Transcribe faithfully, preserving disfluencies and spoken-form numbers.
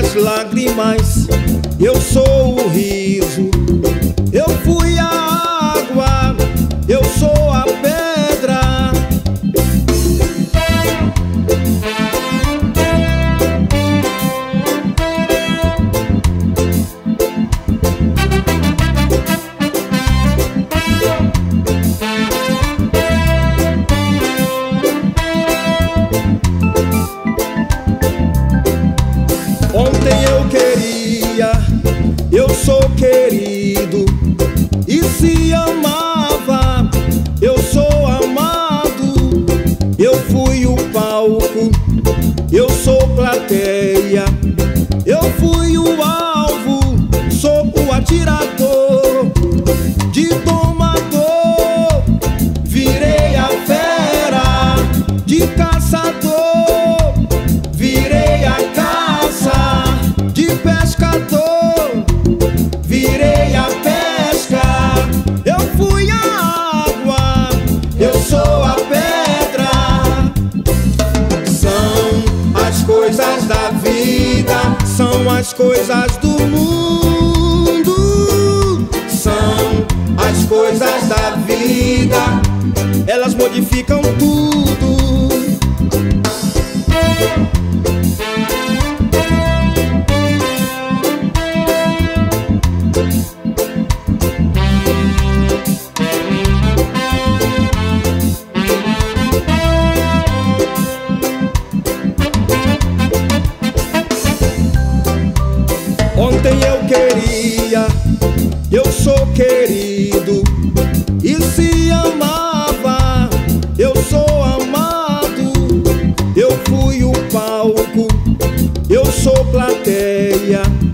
as lágrimas, eu sou o riso. Eu fui a água, eu sou a pedra. Ontem eu queria, eu sou querido, e se amava, eu sou amado. Eu fui o palco, eu sou plateia. Eu fui o alvo, sou o atirador. De domador, virei a fera. De caçador, virei a caça. De pescador, virei a pesca. Eu fui a água, eu sou a pedra. São as coisas da vida, são as coisas do mundo. São as coisas da vida, elas modificam tudo. Ontem eu queria, eu sou querido, e se amava, eu sou amado. Eu fui o palco, eu sou plateia.